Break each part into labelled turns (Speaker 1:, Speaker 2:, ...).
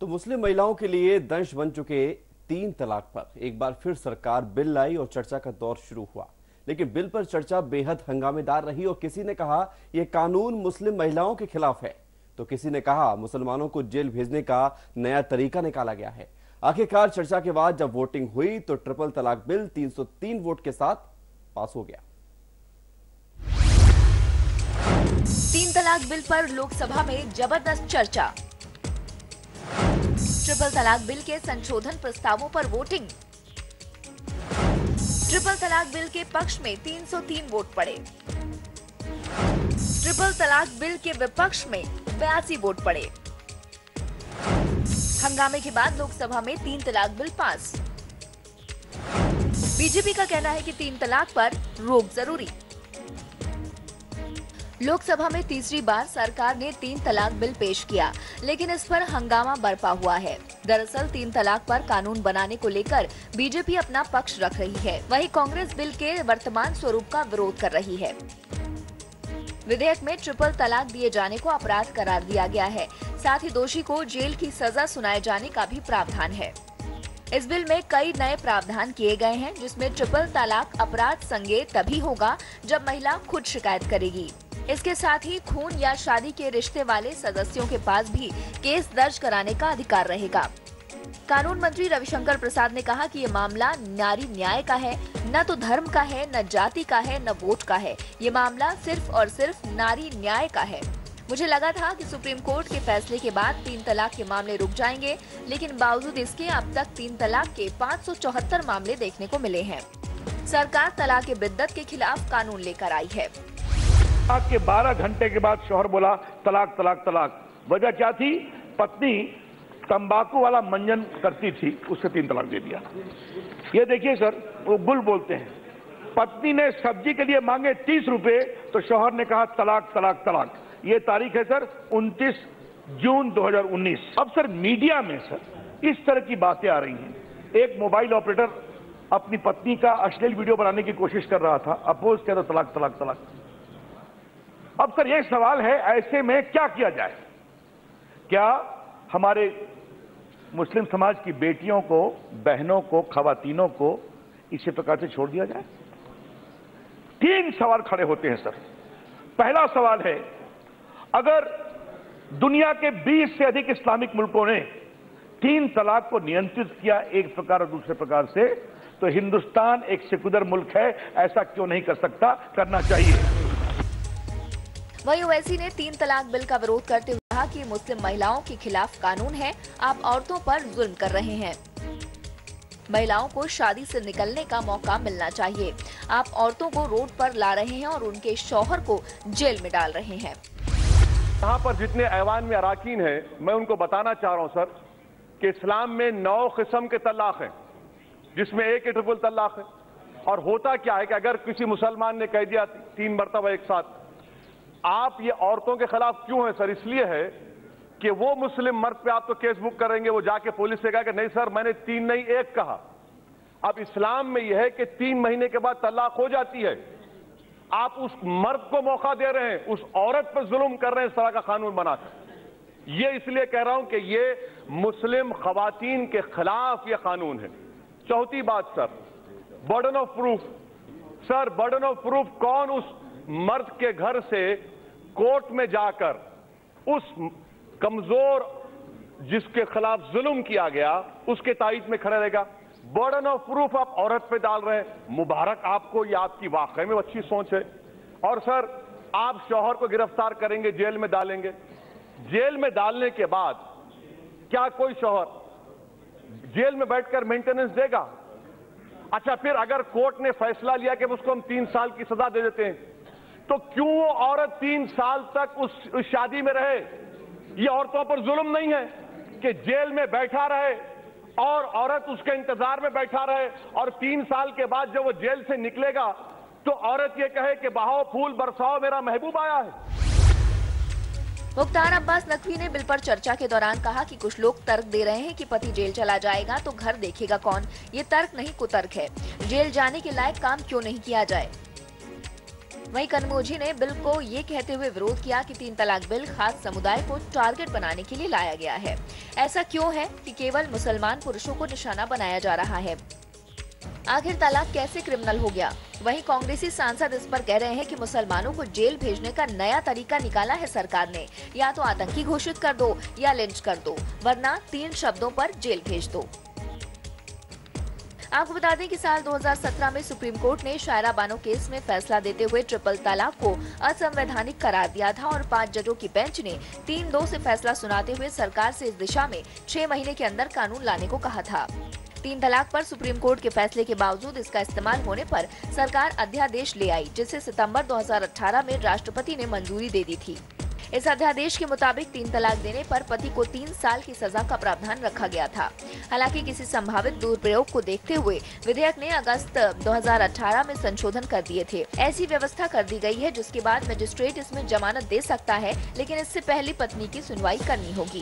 Speaker 1: तो मुस्लिम महिलाओं के लिए दंश बन चुके 3 तलाक पर एक बार फिर सरकार बिल लाई और चर्चा का दौर शुरू हुआ। लेकिन बिल पर चर्चा बेहद हंगामेदार रही और किसी ने कहा यह कानून मुस्लिम महिलाओं के खिलाफ है, तो किसी ने कहा मुसलमानों को जेल भेजने का नया तरीका निकाला गया है। आखिरकार चर्चा के बाद जब वोटिंग हुई तो ट्रिपल तलाक बिल 303 वोट के साथ पास हो गया।
Speaker 2: 3 तलाक बिल पर लोकसभा में जबरदस्त चर्चा। ट्रिपल तलाक बिल के संशोधन प्रस्तावों पर वोटिंग। ट्रिपल तलाक बिल के पक्ष में 303 वोट पड़े। ट्रिपल तलाक बिल के विपक्ष में 82 वोट पड़े। हंगामे के बाद लोकसभा में 3 तलाक बिल पास। बीजेपी का कहना है कि 3 तलाक पर रोक जरूरी। लोकसभा में तीसरी बार सरकार ने 3 तलाक बिल पेश किया, लेकिन इस पर हंगामा बरपा हुआ है। दरअसल 3 तलाक पर कानून बनाने को लेकर बीजेपी अपना पक्ष रख रही है, वहीं कांग्रेस बिल के वर्तमान स्वरूप का विरोध कर रही है। विधेयक में ट्रिपल तलाक दिए जाने को अपराध करार दिया गया है, साथ ही दोषी को जेल की सजा सुनाए जाने का भी प्रावधान है। इस बिल में कई नए प्रावधान किए गए हैं, जिसमें ट्रिपल तलाक अपराध संज्ञेय तभी होगा जब महिला खुद शिकायत करेगी। इसके साथ ही खून या शादी के रिश्ते वाले सदस्यों के पास भी केस दर्ज कराने का अधिकार रहेगा। कानून मंत्री रविशंकर प्रसाद ने कहा कि ये मामला नारी न्याय का है, न तो धर्म का है, न जाति का है, न वोट का है। ये मामला सिर्फ और सिर्फ नारी न्याय का है। मुझे लगा था कि सुप्रीम कोर्ट के फैसले के बाद 3 तलाक के मामले रुक जाएंगे, लेकिन बावजूद इसके अब तक 3 तलाक के 574 मामले देखने को मिले हैं। सरकार तलाक के बिद्दत के खिलाफ कानून लेकर आई है।
Speaker 3: तलाक के 12 घंटे के बाद शौहर बोला तलाक तलाक तलाक। वजह क्या थी? पत्नी तंबाकू वाला मंजन करती थी, उससे 3 तलाक दे दिया। ये देखिए सर, वो गुल बोलते हैं। पत्नी ने सब्जी के लिए मांगे 30 रुपए, तो शौहर ने कहा तलाक तलाक तलाक। ये तारीख है सर 29 जून 2019। अब सर मीडिया में सर इस तरह की बातें आ रही हैं। एक मोबाइल ऑपरेटर अपनी पत्नी का अश्लील वीडियो बनाने की कोशिश कर रहा था, अपोज किया तो तलाक तलाक तलाक। अब सर ये सवाल है, ऐसे में क्या किया जाए? क्या हमारे मुस्लिम समाज की बेटियों को, बहनों को, खवातीनों को इसी प्रकार से छोड़ दिया जाए? 3 सवाल खड़े होते हैं सर। पहला सवाल है, अगर दुनिया के 20 से अधिक इस्लामिक मुल्कों ने 3 तलाक को नियंत्रित किया एक प्रकार और दूसरे प्रकार से, तो हिंदुस्तान एक सेक्युलर मुल्क है, ऐसा क्यों नहीं कर सकता? करना चाहिए।
Speaker 2: वहीं ओवैसी ने 3 तलाक बिल का विरोध करते हुए कहा कि मुस्लिम महिलाओं के खिलाफ कानून है, आप औरतों पर जुल्म कर रहे हैं। महिलाओं को शादी से निकलने का मौका मिलना चाहिए। आप औरतों को रोड पर ला रहे हैं और उनके शौहर को जेल में डाल रहे हैं।
Speaker 4: यहाँ पर जितने ऐवान में अराकीन हैं, मैं उनको बताना चाह रहा हूँ सर कि इस्लाम में 9 किस्म के तलाक हैं, जिसमें एक ट्रिपल तलाक है। और होता क्या है कि अगर किसी मुसलमान ने कह दिया 3 मरतबा एक साथ, आप ये औरतों के खिलाफ क्यों है सर? इसलिए है कि वो मुस्लिम मर्द पे आप तो केस बुक करेंगे, वो जाके पुलिस से कहा कि नहीं सर मैंने 3 नहीं 1 कहा। अब इस्लाम में यह है कि 3 महीने के बाद तलाक हो जाती है। आप उस मर्द को मौका दे रहे हैं, उस औरत पर जुल्म कर रहे हैं इस तरह का कानून बनाकर। ये इसलिए कह रहा हूं कि ये मुस्लिम खवातीन के खिलाफ ये कानून है। चौथी बात sir, burden of proof. Sir burden of proof कौन उस मर्द के घर से कोर्ट में जाकर उस कमजोर जिसके खिलाफ जुल्म किया गया उसके तायद में खड़ा रहेगा? बर्डन ऑफ प्रूफ आप औरत पे डाल रहे हैं। मुबारक आपको, ये आपकी वाकई में अच्छी सोच है। और सर आप शौहर को गिरफ्तार करेंगे, जेल में डालेंगे। जेल में डालने के बाद क्या कोई शौहर जेल में बैठकर मेंटेनेंस देगा? अच्छा, फिर अगर कोर्ट ने फैसला लिया कि उसको हम 3 साल की सजा दे देते हैं, तो क्यों वो औरत 3 साल तक उस शादी में रहे? ये औरतों पर जुल्म नहीं है कि जेल में बैठा रहे और औरत उसके इंतजार में बैठा रहे और 3 साल के बाद जब वो जेल से निकलेगा तो औरत ये कहे कि बहाओ फूल बरसाओ मेरा महबूब आया है?
Speaker 2: मुख्तार अब्बास नकवी ने बिल पर चर्चा के दौरान कहा कि कुछ लोग तर्क दे रहे हैं कि पति जेल चला जाएगा तो घर देखेगा कौन। ये तर्क नहीं कुतर्क है। जेल जाने के लायक काम क्यों नहीं किया जाए? वहीं कनमोझी ने बिल को ये कहते हुए विरोध किया कि 3 तलाक बिल खास समुदाय को टारगेट बनाने के लिए लाया गया है। ऐसा क्यों है कि केवल मुसलमान पुरुषों को निशाना बनाया जा रहा है? आखिर तलाक कैसे क्रिमिनल हो गया? वहीं कांग्रेसी सांसद इस पर कह रहे हैं कि मुसलमानों को जेल भेजने का नया तरीका निकाला है सरकार ने। या तो आतंकी घोषित कर दो या लिंच कर दो, वरना 3 शब्दों पर जेल भेज दो। आपको बता दें कि साल 2017 में सुप्रीम कोर्ट ने शायरा बानो केस में फैसला देते हुए ट्रिपल तलाक को असंवैधानिक करार दिया था और 5 जजों की बेंच ने 3-2 से फैसला सुनाते हुए सरकार से इस दिशा में 6 महीने के अंदर कानून लाने को कहा था। 3 तलाक पर सुप्रीम कोर्ट के फैसले के बावजूद इसका इस्तेमाल होने पर सरकार अध्यादेश ले आई, जिसे सितंबर 2018 में राष्ट्रपति ने मंजूरी दे दी थी। इस अध्यादेश के मुताबिक 3 तलाक देने पर पति को 3 साल की सजा का प्रावधान रखा गया था। हालांकि किसी संभावित दुरुपयोग को देखते हुए विधेयक ने अगस्त 2018 में संशोधन कर दिए थे। ऐसी व्यवस्था कर दी गई है जिसके बाद मजिस्ट्रेट इसमें जमानत दे सकता है, लेकिन इससे पहले पत्नी की सुनवाई करनी होगी।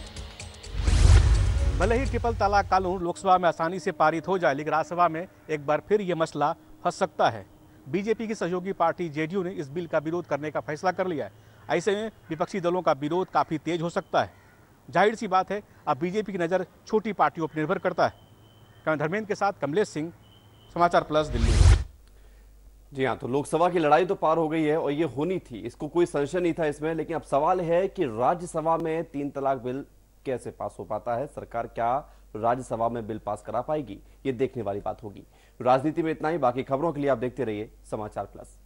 Speaker 5: भले ही ट्रिपल तलाक कानून लोकसभा में आसानी से पारित हो जाए, लेकिन राज्यसभा में एक बार फिर ये मसला फंस सकता है। बीजेपी की सहयोगी पार्टी जेडीयू ने इस बिल का विरोध करने का फैसला कर लिया है। ऐसे में विपक्षी दलों का विरोध काफी तेज हो सकता है। जाहिर सी बात है, अब बीजेपी की नज़र छोटी पार्टियों पर निर्भर करता है। कैमरा धर्मेंद्र के साथ कमलेश सिंह, समाचार प्लस, दिल्ली।
Speaker 1: जी हाँ, तो लोकसभा की लड़ाई तो पार हो गई है और ये होनी थी, इसको कोई संशय नहीं था इसमें। लेकिन अब सवाल है कि राज्यसभा में 3 तलाक बिल कैसे पास हो पाता है? सरकार क्या राज्यसभा में बिल पास करा पाएगी? ये देखने वाली बात होगी। राजनीति में इतना ही। बाकी खबरों के लिए आप देखते रहिए समाचार प्लस।